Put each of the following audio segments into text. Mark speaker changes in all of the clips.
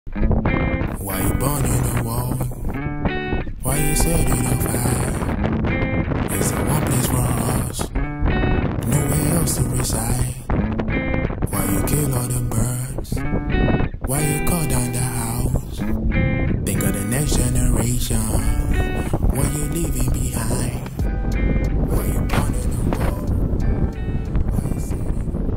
Speaker 1: Why you burning the wall? Why you setting the fire? It's the one place for us, nowhere else to reside. Why you kill all the birds? Why you cut down the house? Think of the next generation, what you leaving behind? Why you burning the wall? Why you setting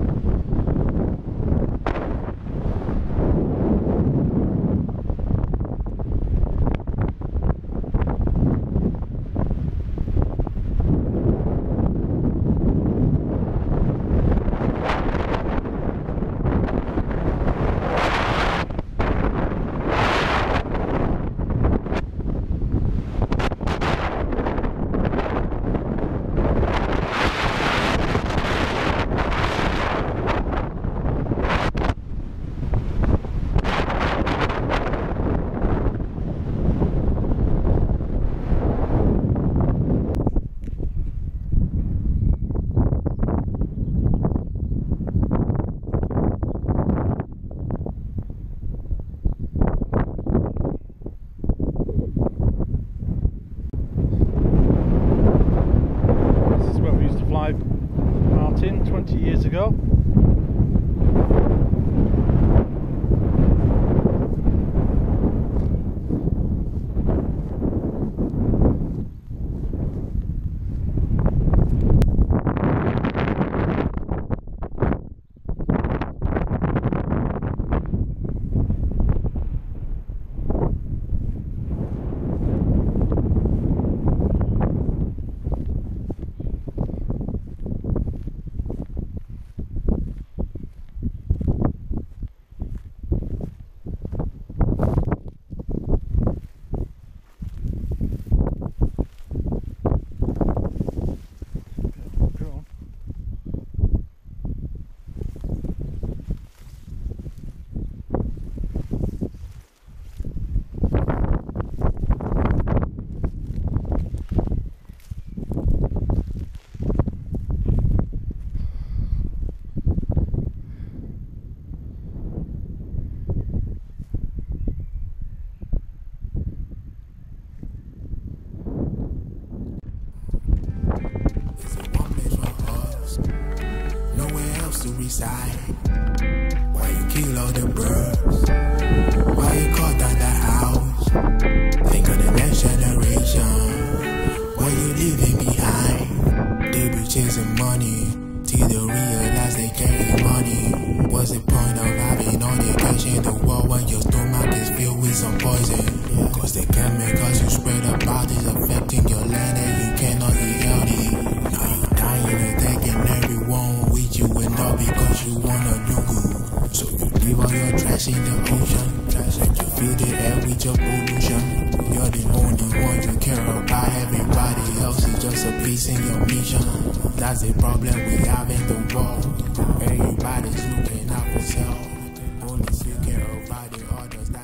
Speaker 2: Martin 20 years ago.
Speaker 1: to reside? Why you kill all the birds? Why you cut down the house? Think of the next generation, what you leaving behind? They be chasing money till they realize they carry money. What's the point of having all the cash in the world when your stomach is filled with some poison? Cause the chemicals you spread about is affecting your land and you cannot eat healthy. Now you dying and taking everyone with you and all because you wanna do good. So you leave all your trash in the ocean, and you fill the air with your pollution. You're the only one you care about, everybody else is just a piece in your mission. That's the problem we have in the world. Everybody's looking out for self, only you care about the others.